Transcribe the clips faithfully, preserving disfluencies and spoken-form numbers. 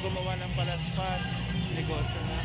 gumawa ng palaspas, negosyo na.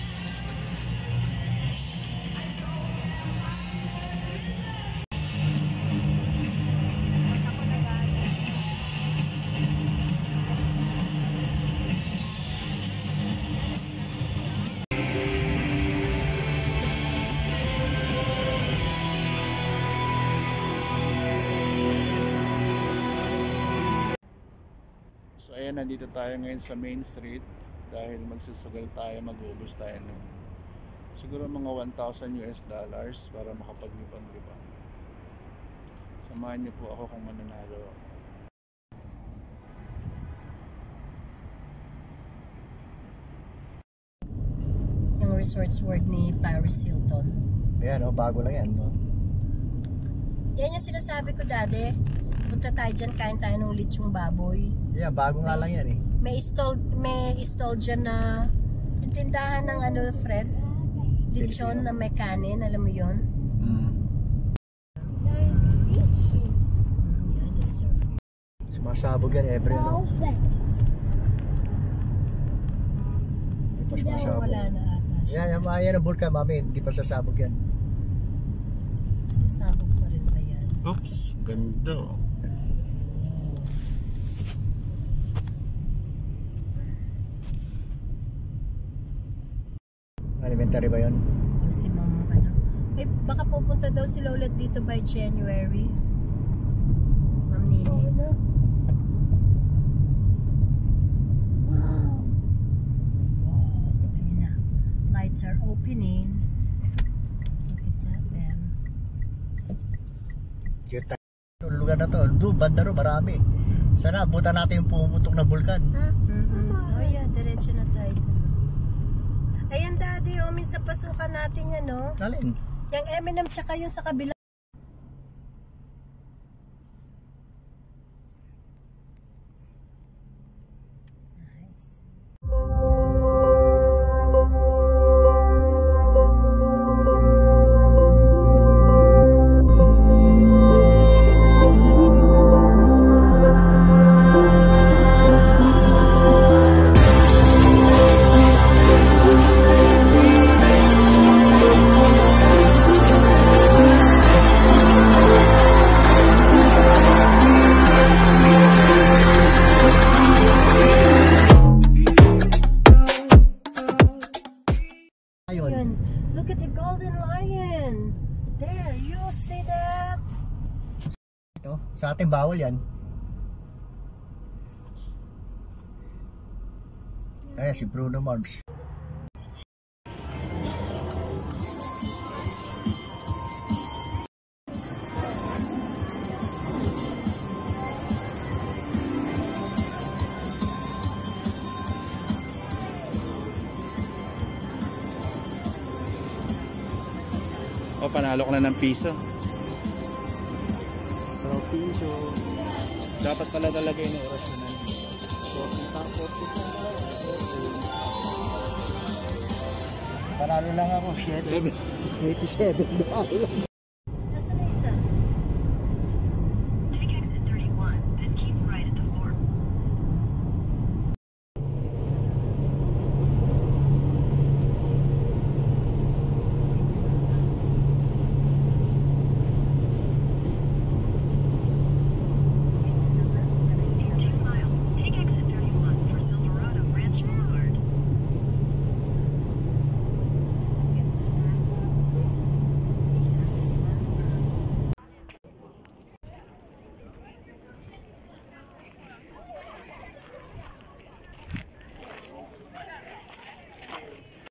So ayan, nandito tayo ngayon sa Main Street dahil magsusugal tayo, mag-uubos tayo ng siguro mga one thousand U S dollars para makapaglibang-libang. Samahan niyo po ako kung mananalo. Yung Resorts World ni Paris Hilton. Ayan o, bago lang yan, no? Yan yung sinasabi ko dati. Punta tayo dyan, kain tayo ng lechong baboy. Yeah, bago nga lang yan eh. May stall, may stall dyan na yung tindahan ng ano, Fred? Lechon na may kanin, alam mo yun? Mm. Sumasabog yan every ano. Hindi pa sumasabog. Wala na ata siya. Yan, yan, yan ang vulkan, mami. Hindi pa sasabog yan. Sumasabog pa rin ba yan? Oops, ganda. Elementary ba yun? O si mama ano? Eh, baka pupunta daw sila ulit dito by January. Ma'am Nini. Wow. Ayun na. Lights are opening. Look at that, ma'am. Cute tayo. Itong lugar na to. Doon, banda ro, marami. Sana, abutan natin yung pumuputok na vulkan. Mm-hmm. Oh yeah, diretso na tayo. Ayan daddy, oh, minsan pasukan natin yan, no? Alin? Yung M and M tsaka yung sa kabila. Nice. Ayun. Look at the golden lion. There, you see that? Ito, sa ating bawal yan. Ayan, si Bruno Mars. O, panalo ko na ng piso. Pero piso. Dapat pala talaga yung oras na nan. Panalo lang ako, eighty-seven dollars.